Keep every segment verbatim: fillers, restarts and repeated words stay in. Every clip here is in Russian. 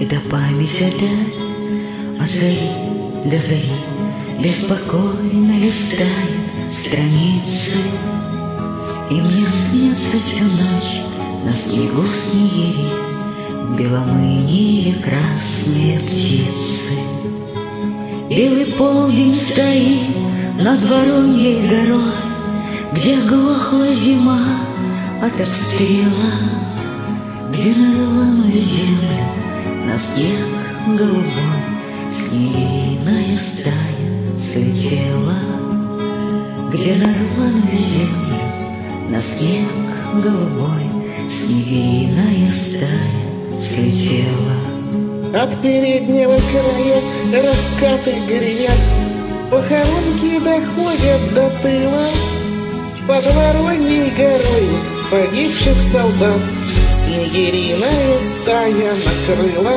это память опять о зари до зари беспокойно листает страницы. И мне снятся всю ночь на снегу снегири, беломыние красные птицы. Белый полдень стоит над Вороньей горой, где глохла зима от обстрела, где на рваную землю на снег голубой снегириная стая слетела, где на рваную землю на снег голубой снегириная стая слетела. От переднего края раскаты гремят, похоронки доходят до тыла. Под Вороньей горой погибших солдат снегириная стая накрыла.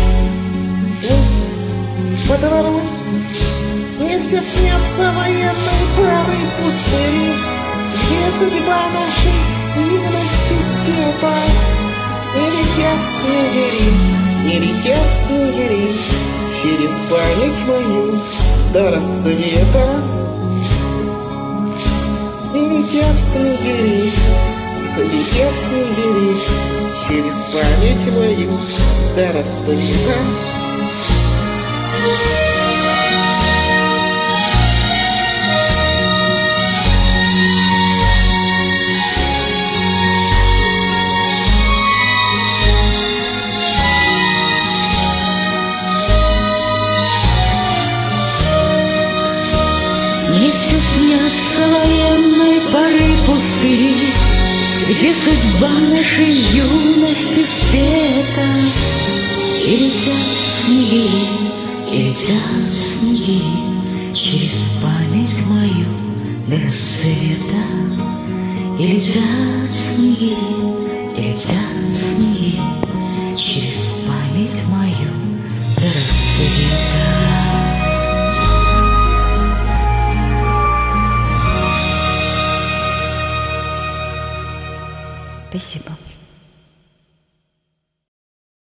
Под Вороньей мне все снятся военной пары пустыри, где судьба нашей юности спета. И летят снегири, и летят снегири через память мою до рассвета. И летят снегири, и летят снегири через память мою до рассвета. Мне все снятся военной поры пустыри, где судьба нашей юности спета. И летят снегири, и летят снегири через память мою до рассвета. И летят снегири,